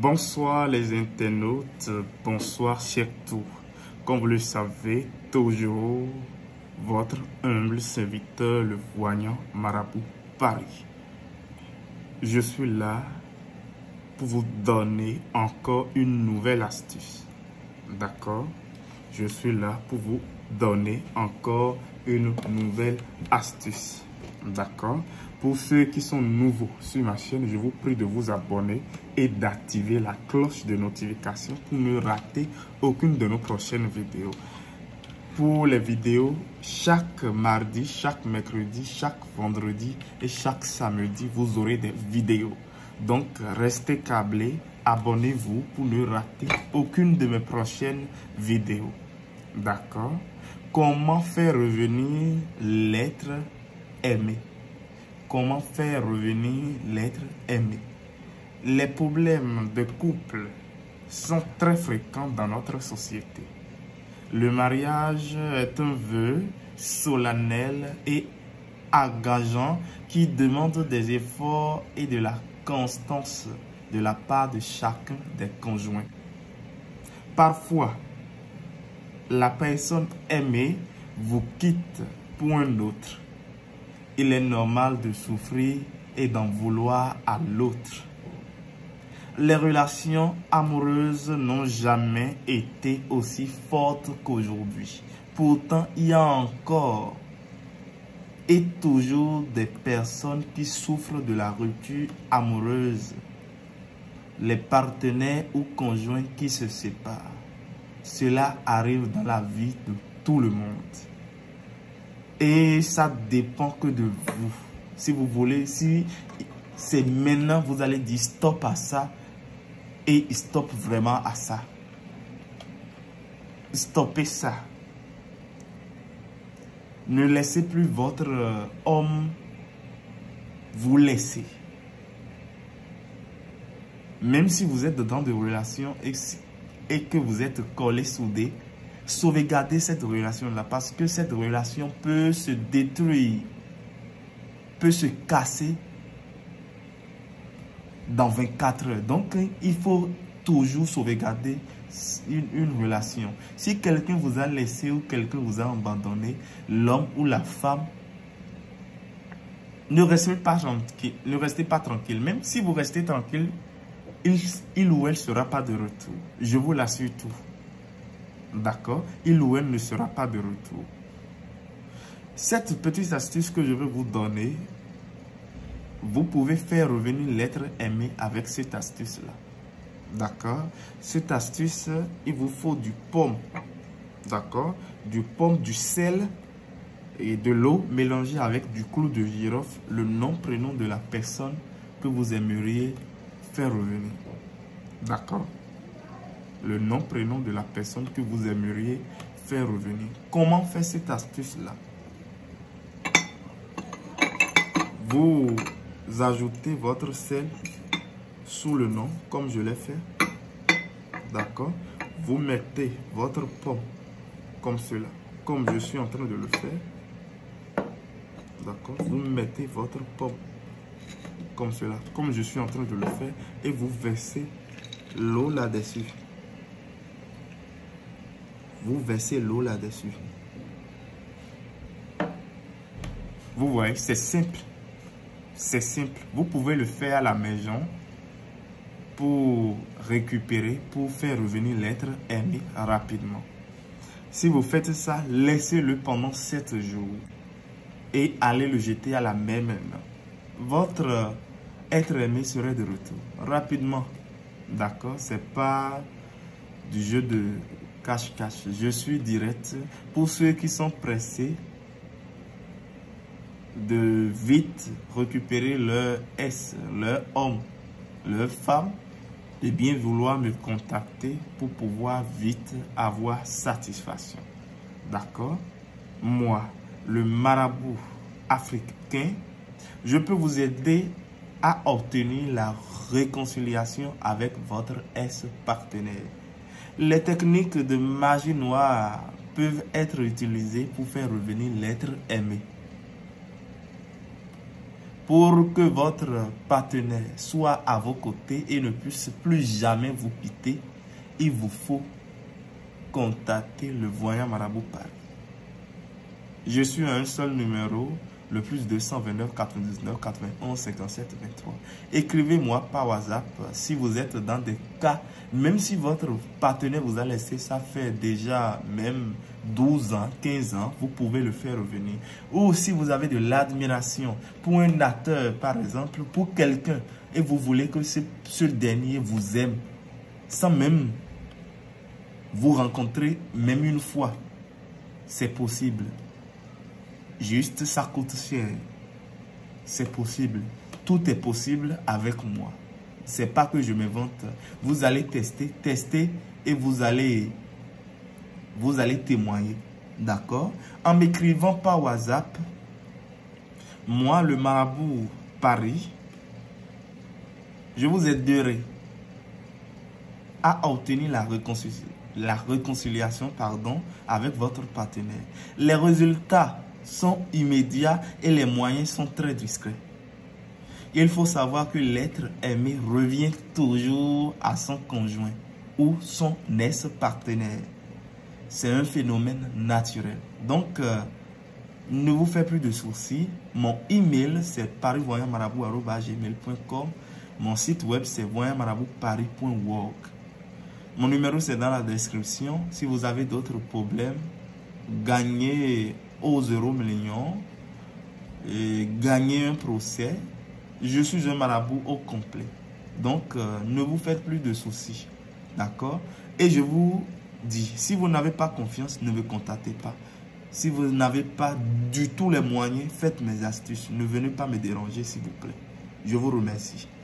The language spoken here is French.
Bonsoir les internautes, bonsoir surtout. Comme vous le savez, toujours votre humble serviteur, le voyant Marabout Paris. Je suis là pour vous donner encore une nouvelle astuce. D'accord? Je suis là pour vous donner encore une nouvelle astuce. D'accord? Pour ceux qui sont nouveaux sur ma chaîne, je vous prie de vous abonner et d'activer la cloche de notification pour ne rater aucune de nos prochaines vidéos. Pour les vidéos, chaque mardi, chaque mercredi, chaque vendredi et chaque samedi, vous aurez des vidéos. Donc, restez câblés, abonnez-vous pour ne rater aucune de mes prochaines vidéos. D'accord? Comment faire revenir l'être aimé? Comment faire revenir l'être aimé? Les problèmes de couple sont très fréquents dans notre société. Le mariage est un vœu solennel et engageant qui demande des efforts et de la constance de la part de chacun des conjoints. Parfois, la personne aimée vous quitte pour un autre. Il est normal de souffrir et d'en vouloir à l'autre. Les relations amoureuses n'ont jamais été aussi fortes qu'aujourd'hui. Pourtant, il y a encore et toujours des personnes qui souffrent de la rupture amoureuse. Les partenaires ou conjoints qui se séparent. Cela arrive dans la vie de tout le monde. Et ça dépend que de vous. Si vous voulez, si c'est maintenant, vous allez dire stop à ça et stop vraiment à ça. Stoppez ça. Ne laissez plus votre homme vous laisser. Même si vous êtes dans des relations et que vous êtes collés, soudés, sauvegardez cette relation-là parce que cette relation peut se détruire, peut se casser dans 24 heures. Donc, il faut toujours sauvegarder une relation. Si quelqu'un vous a laissé ou quelqu'un vous a abandonné, l'homme ou la femme, ne restez pas tranquille. Même si vous restez tranquille, il ou elle ne sera pas de retour. Je vous l'assure tout. D'accord? Il ou elle ne sera pas de retour. Cette petite astuce que je vais vous donner, vous pouvez faire revenir l'être aimé avec cette astuce-là. D'accord? Cette astuce, il vous faut du pomme. D'accord? Du pomme, du sel et de l'eau mélangée avec du clou de girofle, le nom, prénom de la personne que vous aimeriez faire revenir. D'accord? Le nom, prénom de la personne que vous aimeriez faire revenir. Comment faire cette astuce-là? Vous ajoutez votre sel sous le nom, comme je l'ai fait. D'accord? Vous mettez votre pomme comme cela, comme je suis en train de le faire. D'accord? Vous mettez votre pomme comme cela, comme je suis en train de le faire, et vous versez l'eau là-dessus. Vous versez l'eau là-dessus. Vous voyez, c'est simple. C'est simple. Vous pouvez le faire à la maison pour récupérer, pour faire revenir l'être aimé rapidement. Si vous faites ça, laissez-le pendant 7 jours et allez le jeter à la mer maintenant. Votre être aimé serait de retour rapidement. D'accord? C'est pas du jeu de cache-cache. Je suis direct. Pour ceux qui sont pressés de vite récupérer leur leur homme, leur femme, de bien vouloir me contacter pour pouvoir vite avoir satisfaction. D'accord? Moi, le marabout africain, je peux vous aider à obtenir la réconciliation avec votre ex-partenaire. Les techniques de magie noire peuvent être utilisées pour faire revenir l'être aimé. Pour que votre partenaire soit à vos côtés et ne puisse plus jamais vous quitter, il vous faut contacter le voyant Marabout Paris. Je suis à un seul numéro, le plus 229 99 91 57 23. Écrivez-moi par WhatsApp si vous êtes dans des cas, même si votre partenaire vous a laissé, ça fait déjà même 12 ans, 15 ans, vous pouvez le faire revenir. Ou si vous avez de l'admiration pour un acteur, par exemple, pour quelqu'un, et vous voulez que ce dernier vous aime, sans même vous rencontrer même une fois, c'est possible. Juste, ça coûte cher. C'est possible. Tout est possible avec moi. C'est pas que je me vante. Vous allez tester et vous allez témoigner. D'accord? En m'écrivant par WhatsApp, moi, le Marabout Paris, je vous aiderai à obtenir la réconciliation avec votre partenaire. Les résultats sont immédiats et les moyens sont très discrets. Il faut savoir que l'être aimé revient toujours à son conjoint ou son ex-partenaire. C'est un phénomène naturel. Donc, ne vous faites plus de soucis. Mon email, c'est parisvoyantmarabout@gmail.com. Mon site web, c'est voyantmaraboutparis.org. Mon numéro, c'est dans la description. Si vous avez d'autres problèmes, gagnez aux €millions et gagner un procès. Je suis un marabout au complet. Donc, ne vous faites plus de soucis. D'accord? Et je vous dis, si vous n'avez pas confiance, ne me contactez pas. Si vous n'avez pas du tout les moyens, faites mes astuces. Ne venez pas me déranger, s'il vous plaît. Je vous remercie.